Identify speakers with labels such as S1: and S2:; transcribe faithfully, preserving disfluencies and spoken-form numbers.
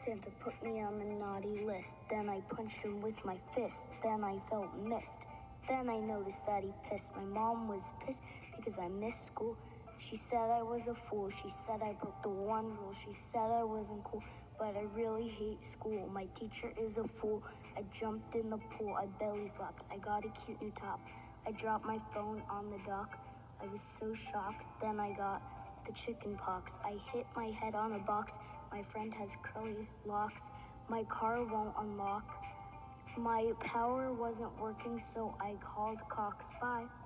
S1: Santa put me on the naughty list. Then I punched him with my fist. Then I felt missed. Then I noticed that he pissed. My mom was pissed because I missed school. She said I was a fool. She said I broke the one rule. She said I wasn't cool, but I really hate school. My teacher is a fool. I jumped in the pool. I belly flopped. I got a cute new top. I dropped my phone on the dock. I was so shocked. Then I got the chicken pox. I hit my head on a box. My friend has curly locks. My car won't unlock. My power wasn't working, so I called Cox. Bye.